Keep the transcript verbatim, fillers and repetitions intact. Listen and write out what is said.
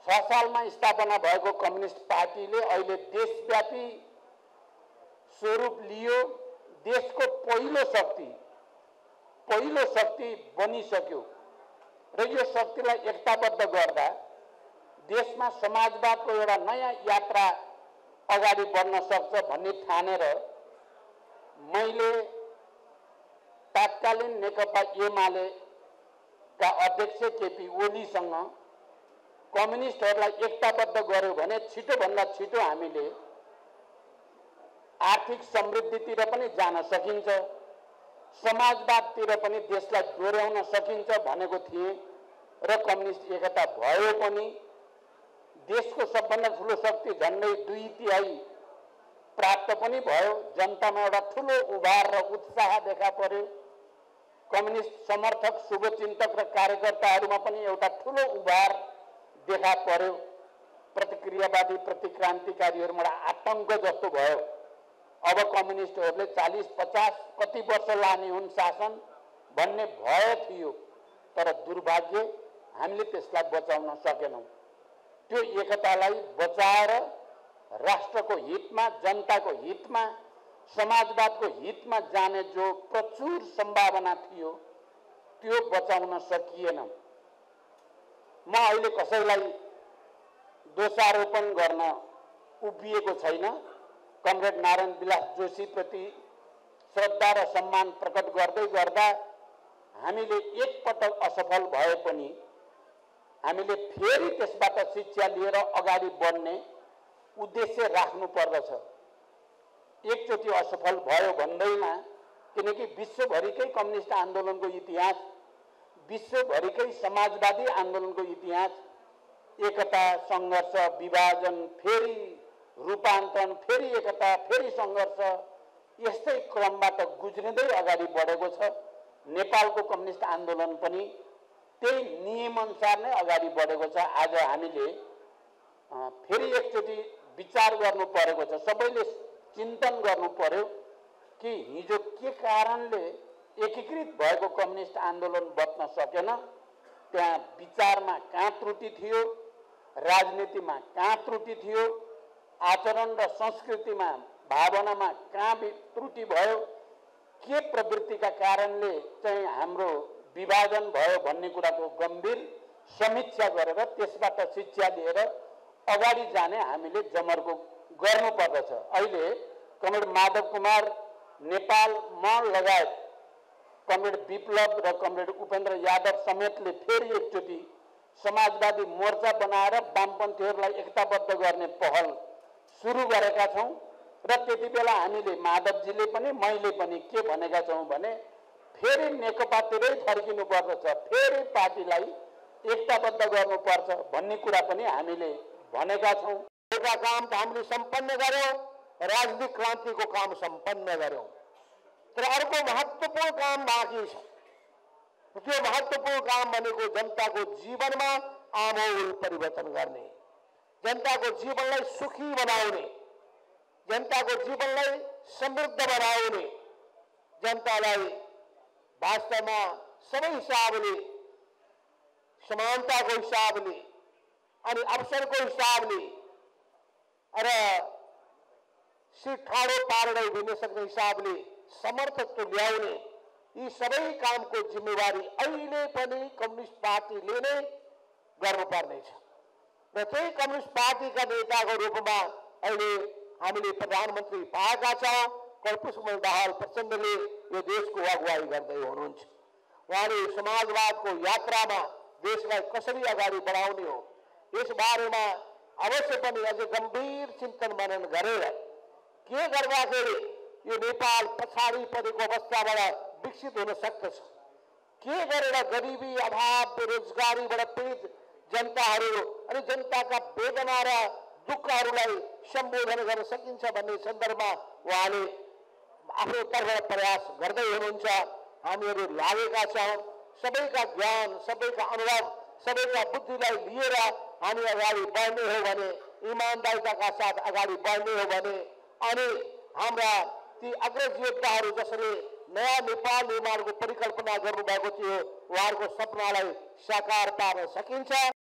छ सालमा स्थापना भएको कम्युनिस्ट पार्टीले अहिले देशव्यापी स्वरूप लियो। देशको पहिलो शक्ति पहिलो शक्ति बनिसक्यो र यो शक्तिलाई एकताबद्ध गर्दा देशमा समाजवादको एउटा नयाँ यात्रा अगाडि बढ्न सक्छ भन्ने ठानेर मैले तत्कालीन नेकपा एमालेका अध्यक्ष केपी ओलीसँग कम्युनिस्टहरूलाई एकताबद्ध गर्यो भने छिटोभन्दा छिटो हामीले आर्थिक समृद्धितिर पनि जान सकिन्छ, समाजवादतिर पनि देशलाई डोर्याउन सकिन्छ भनेको थिएँ र कम्युनिस्ट एकता भयो पनि। देशको सबभन्दा ठुलो शक्ति झन्डै दुई तिहाई प्राप्त पनि भयो। जनतामा एउटा ठुलो उभार र उत्साह देखा पर्यो। कम्युनिस्ट समर्थक, शुभचिन्तक र कार्यकर्ताहरूमा पनि एउटा ठुलो उभार देखा पर्यो। प्रतिक्रियावादी प्रतिक्रान्तिकारीहरूबाट आतंक जस्तो भयो। अब कम्युनिस्टहरूले चालीस पचास कति वर्ष लाने हुन् शासन भन्ने भय थियो, तर दुर्भाग्य हामीले त्यसलाई बचाउन सकेनौं। त्यो एकतालाई बचाएर राष्ट्रको हितमा, जनताको हितमा, समाजवादको हितमा जाने जो प्रचुर सम्भावना थियो त्यो बचाउन सकिएन। म अहिले कसैलाई दोषारोपण गर्न उभिएको छैन। कमरेड नारायण विलास जोशी प्रति श्रद्धा र सम्मान प्रकट गर्दै गर्दा हामीले एक पटक असफल भए पनि हामीले फेरि त्यसबाट शिक्षा लिएर अगाडि बढ्ने उद्देश्य राख्नु पर्दछ। एकचोटि असफल भयो भन्दैमा, किनकि विश्वभरिकै कम्युनिस्ट आन्दोलनको इतिहास, विश्वभरिकै समाजवादी आन्दोलनको इतिहास, एकता, संघर्ष, विभाजन, फेरि रूपान्तरण, फेरि एकता, फेरि संघर्ष, यस्तै क्रमबाट गुज्रिँदै अगाडि बढेको छ। नेपालको कम्युनिस्ट आन्दोलन पनि त्यही नियमअनुसार नै अगाडि बढेको छ। आज हामीले फेरि एकचोटि विचार गर्नु परेको छ, सबैले चिन्तन गर्नु पर्यो कि हिजो के कारणले एकीकृत भएको कम्युनिस्ट आन्दोलन बच्न सकेन। त्यहाँ विचारमा कहाँ त्रुटि थियो, राजनीतिमा कहाँ त्रुटि थियो, आचरण र संस्कृतिमा, भावनामा कहाँ त्रुटि भयो, के प्रवृत्तिका कारणले चाहिँ हाम्रो विभाजन भयो भन्ने कुराको गम्भीर समीक्षा गरेर त्यसबाट शिक्षा लिएर अगाडि जाने हामीले जमर्को गर्नुपर्दछ। अहिले कमरेड माधव कुमार नेपाल, म लगायत कमरेड विप्लव र कमरेड उपेन्द्र यादव समेतले फेरि एकचोटि समाजवादी मोर्चा बनाएर वामपन्थीहरूलाई एकताबद्ध गर्ने पहल सुरु गरेका छौं र त्यति बेला हामीले माधवजीले पनि मैले पनि के भनेका छौं भने फेरि नेकपातिरै फर्किनु पर्दछ, फेरि पार्टीलाई एकताबद्ध गर्नुपर्छ भन्ने कुरा पनि हामीले भनेका छौं। एउटा काम त हामीले सम्पन्न गर्यौं, राजनीतिक क्रान्तिको काम सम्पन्न गर्यौं, तर अर्को महत्त्वपूर्ण काम बाँकी छ। त्यो महत्त्वपूर्ण काम भनेको जनताको जीवनमा आमूल परिवर्तन गर्ने, जनताको जीवनलाई सुखी बनाउने, जनताको जीवनलाई समृद्ध बनाउने, जनतालाई वास्तवमा सबै हिसाबले, समानताको हिसाबले अनि अवसरको हिसाबले र सिठाडो पार्दै दिन सक्ने हिसाबले समर्थत्व ल्याउने, यी सबै कामको जिम्मेवारी अहिले पनि कम्युनिस्ट पार्टीले नै गर्नुपर्नेछ। र त्यही कम्युनिस्ट पार्टीका नेताको रूपमा अहिले हामीले प्रधानमन्त्री पाएका छौँ। कर्पुसमल दाहाल प्रचण्डले यो देशको अगुवाई गर्दै हुनुहुन्छ। उहाँले समाजवादको यात्रामा देशलाई कसरी अगाडि बढाउने हो यस बारेमा अवश्य पनि अझ गम्भीर चिन्तन मनन गरेर के गर्दाखेरि यो नेपाल पछाडि परेको अवस्थाबाट विकसित हुन सक्दछ, के गरेर गरिबी, अभाव, बेरोजगारीबाट पीडित जनताहरू अनि जनताका वेदना र दुःखहरूलाई सम्बोधन गर्न सकिन्छ भन्ने सन्दर्भमा उहाँले आफ्नो तर्फबाट प्रयास गर्दै हुनुहुन्छ। हामीहरू लागेका छौँ। सबैका ज्ञान, सबैका अनुभव, सबैका बुद्धिलाई लिएर हामी अगाडि बढ्ने हो भने, इमानदारिताका साथ अगाडि बढ्ने हो भने अनि हाम्रा ती अग्रज योद्धाहरू जसले नयाँ नेपाल निर्माणको परिकल्पना गर्नुभएको थियो उहाँहरूको सपनालाई साकार पार्न सकिन्छ।